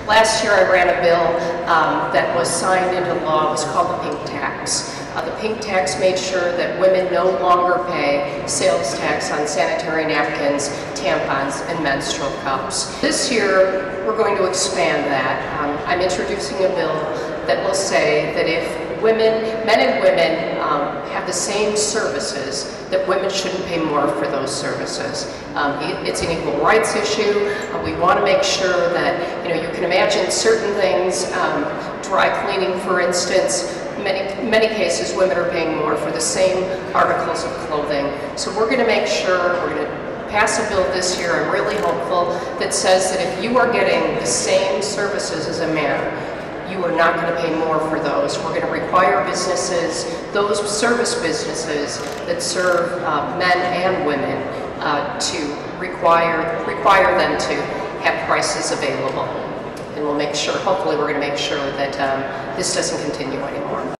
Last year I ran a bill that was signed into law. It was called the Pink Tax. The Pink Tax made sure that women no longer pay sales tax on sanitary napkins, tampons, and menstrual cups. This year we're going to expand that. I'm introducing a bill that will say that if men and women have the same services, that women shouldn't pay more for those services. It's an equal rights issue. We want to make sure that, you can imagine certain things, dry cleaning for instance, many cases women are paying more for the same articles of clothing. So we're going to make sure, we're going to pass a bill this year, I'm really hopeful, that says that if you are getting the same services as a man, you are not going to pay more for those. We're going to require businesses, those service businesses that serve men and women, to require them to have prices available. And we'll make sure, hopefully we're going to make sure that this doesn't continue anymore.